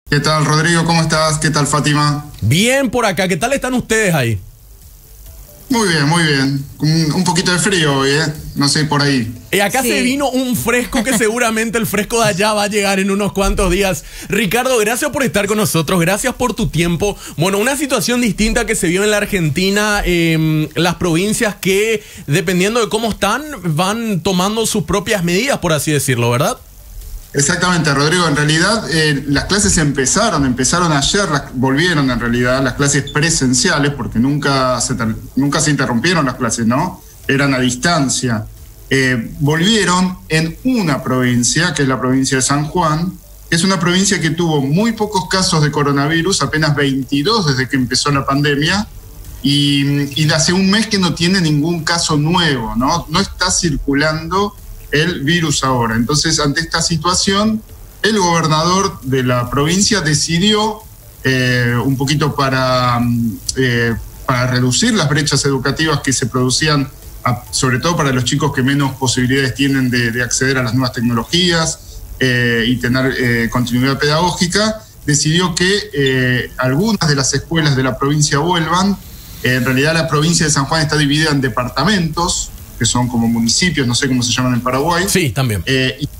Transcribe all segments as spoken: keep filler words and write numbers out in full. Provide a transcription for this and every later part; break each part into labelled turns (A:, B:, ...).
A: ¿Qué tal, Rodrigo? ¿Cómo estás? ¿Qué tal, Fátima?
B: Bien por acá. ¿Qué tal están ustedes ahí?
A: Muy bien, muy bien. Un, un poquito de frío hoy, ¿eh? No sé, por ahí.
B: Y acá sí. Se vino un fresco que seguramente el fresco de allá va a llegar en unos cuantos días. Ricardo, gracias por estar con nosotros, gracias por tu tiempo. Bueno, una situación distinta que se vio en la Argentina, eh, las provincias que, dependiendo de cómo están, van tomando sus propias medidas, por así decirlo, ¿verdad?
A: Exactamente, Rodrigo. En realidad, eh, las clases empezaron, empezaron ayer, las, volvieron en realidad las clases presenciales, porque nunca se, nunca se interrumpieron las clases, ¿no? Eran a distancia. Eh, volvieron en una provincia, que es la provincia de San Juan, que es una provincia que tuvo muy pocos casos de coronavirus, apenas veintidós desde que empezó la pandemia, y, y hace un mes que no tiene ningún caso nuevo, ¿no? No está circulando el virus ahora. Entonces, ante esta situación, el gobernador de la provincia decidió, eh, un poquito para, eh, para reducir las brechas educativas que se producían, a, sobre todo para los chicos que menos posibilidades tienen de, de acceder a las nuevas tecnologías eh, y tener eh, continuidad pedagógica, decidió que eh, algunas de las escuelas de la provincia vuelvan. Eh, en realidad, la provincia de San Juan está dividida en departamentos, que son como municipios, no sé cómo se llaman en Paraguay.
B: Sí, también.
A: Eh, y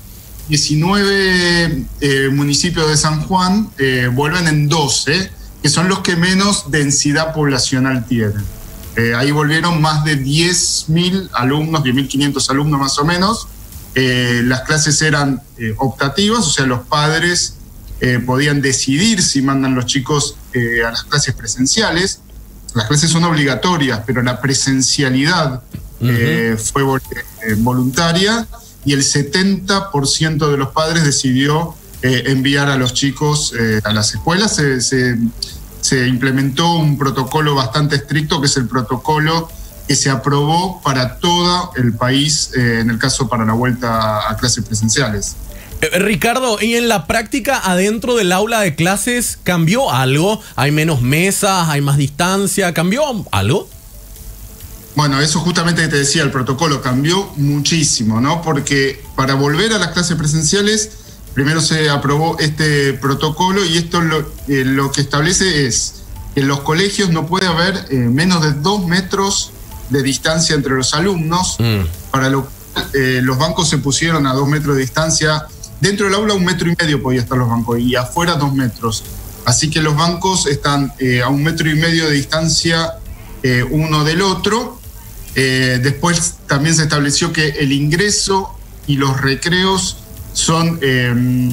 A: diecinueve eh, municipios de San Juan eh, vuelven en doce, que son los que menos densidad poblacional tienen. Eh, ahí volvieron más de diez mil alumnos, diez mil quinientos alumnos más o menos. Eh, las clases eran eh, optativas, o sea, los padres eh, podían decidir si mandan los chicos eh, a las clases presenciales. Las clases son obligatorias, pero la presencialidad Uh-huh. Eh, fue eh, voluntaria, y el setenta por ciento de los padres decidió eh, enviar a los chicos eh, a las escuelas. Se, se, se implementó un protocolo bastante estricto, que es el protocolo que se aprobó para todo el país, eh, en el caso para la vuelta a clases presenciales.
B: Eh, Ricardo, ¿y en la práctica adentro del aula de clases cambió algo? ¿Hay menos mesas, hay más distancia? ¿Cambió algo?
A: Bueno, eso justamente que te decía, el protocolo cambió muchísimo, ¿no? Porque para volver a las clases presenciales, primero se aprobó este protocolo, y esto lo, eh, lo que establece es que en los colegios no puede haber eh, menos de dos metros de distancia entre los alumnos, mm. para lo cual eh, los bancos se pusieron a dos metros de distancia. Dentro del aula un metro y medio podía estar los bancos, y afuera dos metros. Así que los bancos están eh, a un metro y medio de distancia eh, uno del otro. Eh, después también se estableció que el ingreso y los recreos son eh,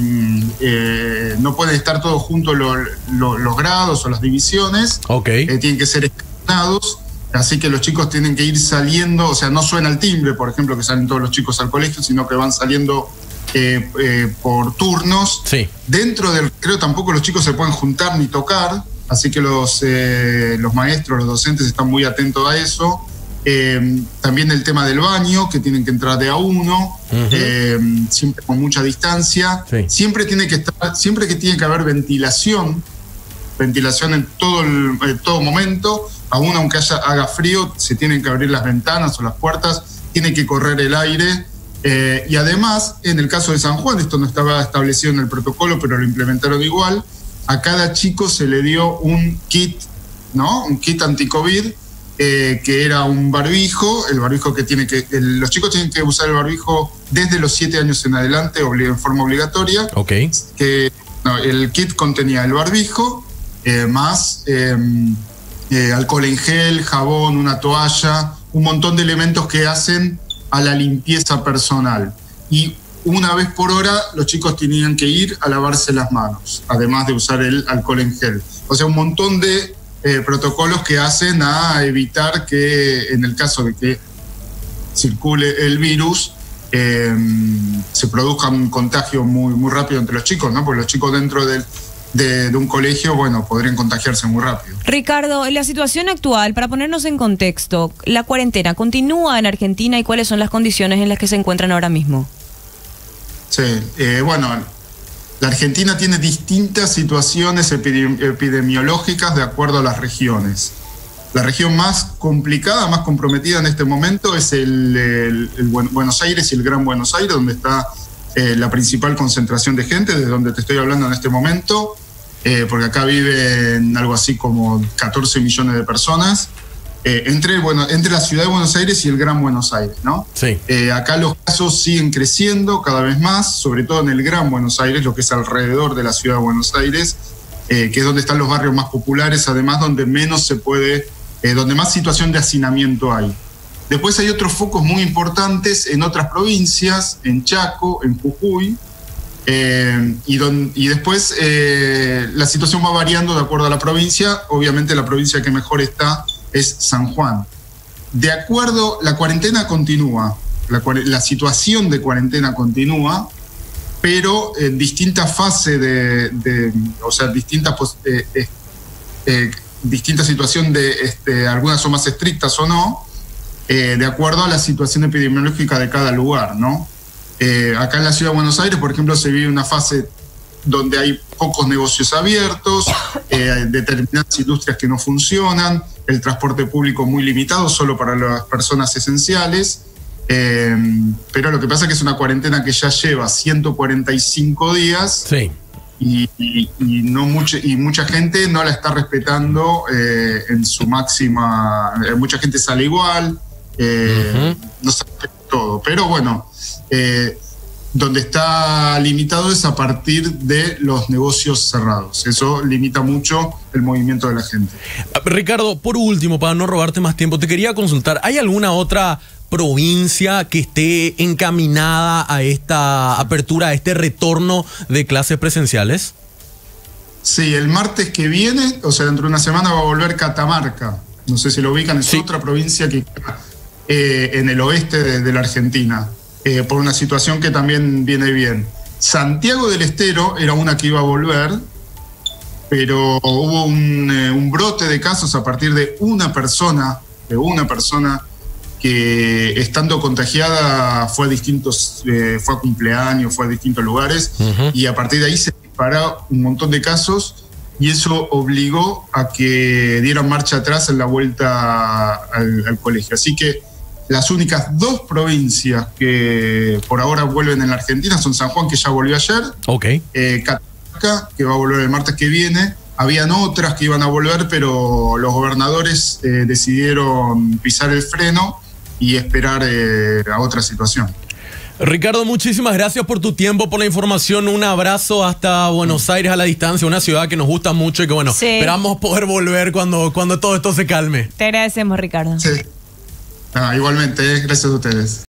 A: eh, no pueden estar todos juntos lo, lo, los grados o las divisiones.
B: Okay.
A: Eh, tienen que ser escalonados, así que los chicos tienen que ir saliendo, o sea, no suena el timbre, por ejemplo, que salen todos los chicos al colegio, sino que van saliendo eh, eh, por turnos.
B: Sí.
A: Dentro del recreo tampoco los chicos se pueden juntar ni tocar, así que los, eh, los maestros, los docentes están muy atentos a eso. Eh, también el tema del baño, que tienen que entrar de a uno, uh-huh. eh, siempre con mucha distancia.
B: Sí.
A: Siempre tiene que estar, siempre que tiene que haber ventilación, ventilación en todo, el, en todo momento. Aún aunque haya, haga frío, se tienen que abrir las ventanas o las puertas, tiene que correr el aire. Eh, y además, en el caso de San Juan, esto no estaba establecido en el protocolo, pero lo implementaron igual, a cada chico se le dio un kit, ¿no? Un kit anti-COVID, Eh, que era un barbijo, el barbijo que tiene que, el, los chicos tienen que usar el barbijo desde los siete años en adelante, obli, en forma obligatoria.
B: Okay.
A: Que, no, el kit contenía el barbijo, eh, más eh, eh, alcohol en gel, jabón, una toalla, un montón de elementos que hacen a la limpieza personal. Y una vez por hora los chicos tenían que ir a lavarse las manos, además de usar el alcohol en gel. O sea, un montón de Eh, protocolos que hacen a evitar que, en el caso de que circule el virus, eh, se produzca un contagio muy, muy rápido entre los chicos, ¿no? Porque los chicos dentro del, de, de un colegio, bueno, podrían contagiarse muy rápido.
C: Ricardo, en la situación actual, para ponernos en contexto, ¿la cuarentena continúa en Argentina y cuáles son las condiciones en las que se encuentran ahora mismo?
A: Sí, eh, bueno... La Argentina tiene distintas situaciones epidemiológicas de acuerdo a las regiones. La región más complicada, más comprometida en este momento es el, el, el Buenos Aires y el Gran Buenos Aires, donde está eh, la principal concentración de gente, desde donde te estoy hablando en este momento. eh, porque acá viven algo así como catorce millones de personas, eh, entre, bueno, entre la ciudad de Buenos Aires y el Gran Buenos Aires, ¿no?
B: Sí.
A: Eh, acá los casos siguen creciendo cada vez más, sobre todo en el Gran Buenos Aires, lo que es alrededor de la ciudad de Buenos Aires, eh, que es donde están los barrios más populares, además donde menos se puede, eh, donde más situación de hacinamiento hay. Después hay otros focos muy importantes en otras provincias, en Chaco, en Jujuy, eh, y, don, y después eh, la situación va variando de acuerdo a la provincia. Obviamente la provincia que mejor está es San Juan. De acuerdo, la cuarentena continúa, la, la situación de cuarentena continúa, pero en distintas fases de, de, o sea, distintas, eh, eh, eh, distintas situaciones de, este, algunas son más estrictas o no, eh, de acuerdo a la situación epidemiológica de cada lugar, ¿no? Eh, acá en la ciudad de Buenos Aires, por ejemplo, se vive una fase donde hay pocos negocios abiertos, eh, determinadas industrias que no funcionan, el transporte público muy limitado, solo para las personas esenciales, eh, pero lo que pasa es que es una cuarentena que ya lleva ciento cuarenta y cinco días, sí. y, y, y, no mucho, y mucha gente no la está respetando eh, en su máxima, eh, mucha gente sale igual, eh, uh-huh. no sabe todo, pero bueno, eh, donde está limitado es a partir de los negocios cerrados. Eso limita mucho el movimiento de la gente.
B: Ricardo, por último, para no robarte más tiempo, te quería consultar, ¿hay alguna otra provincia que esté encaminada a esta apertura, a este retorno de clases presenciales?
A: Sí, el martes que viene, o sea, dentro de una semana va a volver Catamarca. No sé si lo ubican, es sí. otra provincia que eh, en el oeste de, de la Argentina. Eh, por una situación que también viene bien. Santiago del Estero era una que iba a volver, pero hubo un, eh, un brote de casos a partir de una persona, de una persona que estando contagiada fue a distintos, eh, fue a cumpleaños, fue a distintos lugares, uh-huh. y a partir de ahí se dispararon un montón de casos y eso obligó a que dieran marcha atrás en la vuelta al, al colegio. Así que las únicas dos provincias que por ahora vuelven en la Argentina son San Juan, que ya volvió ayer,
B: okay.
A: eh, Catamarca, que va a volver el martes que viene. Habían otras que iban a volver, pero los gobernadores eh, decidieron pisar el freno y esperar eh, a otra situación.
B: Ricardo, muchísimas gracias por tu tiempo, por la información. Un abrazo hasta Buenos Aires a la distancia, una ciudad que nos gusta mucho y que bueno, sí. esperamos poder volver cuando, cuando todo esto se calme.
C: Te agradecemos, Ricardo.
A: Sí. Ah, igualmente, gracias a ustedes.